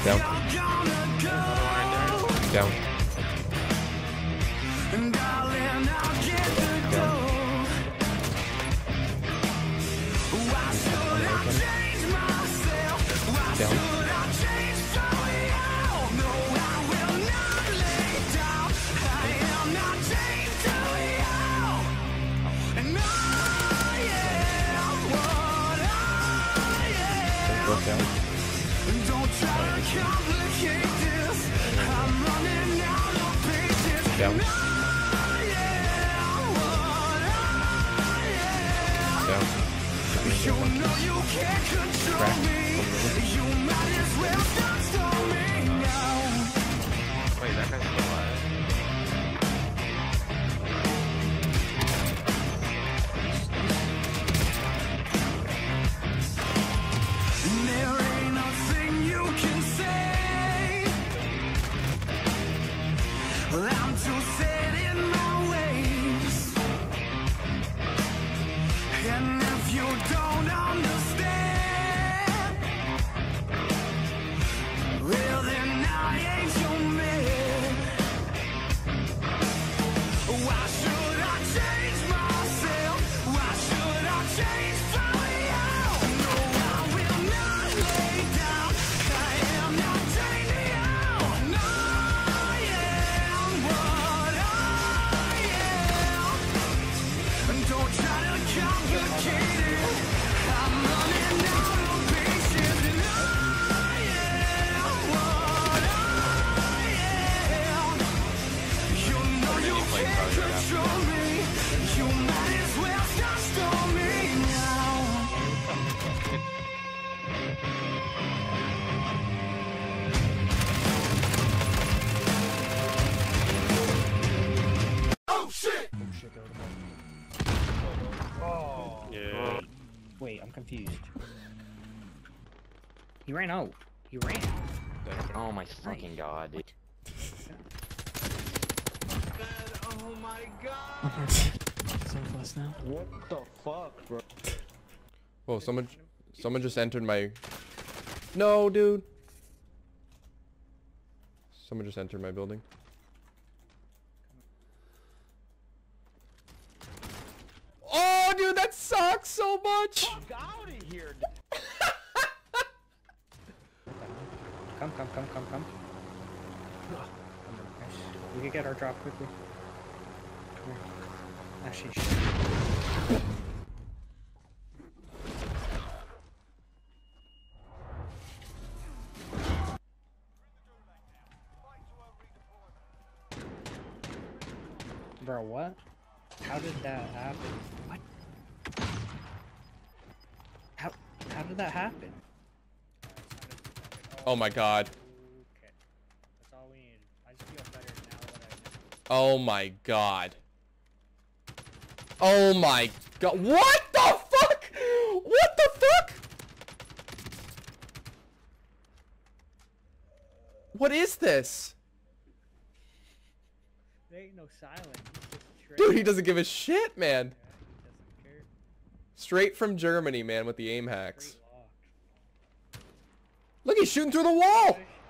Down. Down. Down. Down. Down. Down. Crack. Wait, that guy's still alive. I'm too set in my ways, and if you don't understand, well then I ain't your man. Why should I change myself? Why should I change from you? No, I will not lay down. I am not taking you. No. Don't try to complicate it. I'm running out of patience, and I am what I am. You know you can't control me. You might as well stop storming now. Oh shit! Oh. Yeah. Wait, I'm confused. He ran out. He ran. Oh my fucking god, dude. Oh my god! So close now. What the fuck, bro? Whoa, someone just entered my... No, dude. Someone just entered my building. Oh, dude, that sucks so much. Fuck out of here! Come. We can get our drop quickly. Come here. Actually, bro, what? How did that happen? What? How did that happen? Oh my god. Okay. That's all we need. I just feel better now that I know. Oh my god. Oh my god. What the fuck? What the fuck? What is this? There ain't no silence. Dude, he doesn't give a shit, man. Yeah, he doesn't care. Straight from Germany, man, with the aim hacks. Straight lock. Look, he's shooting through the wall.